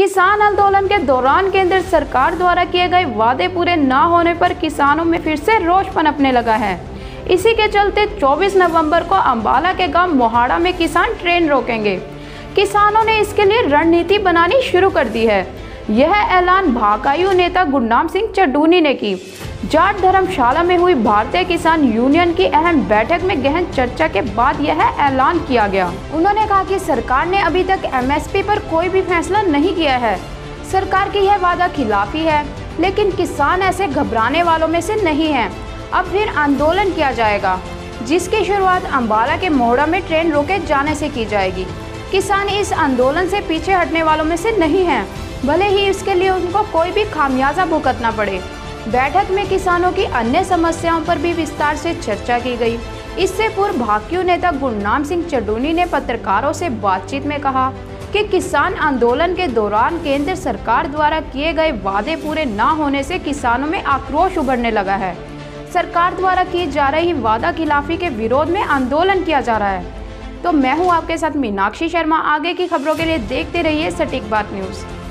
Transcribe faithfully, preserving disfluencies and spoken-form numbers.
किसान आंदोलन के दौरान केंद्र सरकार द्वारा किए गए वादे पूरे न होने पर किसानों में फिर से रोष पनपने लगा है। इसी के चलते चौबीस नवंबर को अंबाला के गांव मोहाड़ा में किसान ट्रेन रोकेंगे। किसानों ने इसके लिए रणनीति बनानी शुरू कर दी है। यह ऐलान भाकायू नेता गुरनाम सिंह चड्ढूनी ने की। जाट धर्मशाला में हुई भारतीय किसान यूनियन की अहम बैठक में गहन चर्चा के बाद यह ऐलान किया गया। उन्होंने कहा कि सरकार ने अभी तक एमएसपी पर कोई भी फैसला नहीं किया है। सरकार की यह वादा खिलाफी है, लेकिन किसान ऐसे घबराने वालों में से नहीं है। अब फिर आंदोलन किया जाएगा, जिसकी शुरुआत अंबाला के मोहड़ा में ट्रेन रोके जाने से की जाएगी। किसान इस आंदोलन से पीछे हटने वालों में से नहीं हैं, भले ही इसके लिए उनको कोई भी खामियाजा भुगतना पड़े। बैठक में किसानों की अन्य समस्याओं पर भी विस्तार से चर्चा की गई। इससे पूर्व भाकियू नेता गुरनाम सिंह चड्ढूनी ने पत्रकारों से बातचीत में कहा कि किसान आंदोलन के दौरान केंद्र सरकार द्वारा किए गए वादे पूरे न होने से किसानों में आक्रोश उभरने लगा है। सरकार द्वारा की जा रही वादा खिलाफी के विरोध में आंदोलन किया जा रहा है। तो मैं हूं आपके साथ मीनाक्षी शर्मा। आगे की खबरों के लिए देखते रहिए सटीक बात न्यूज़।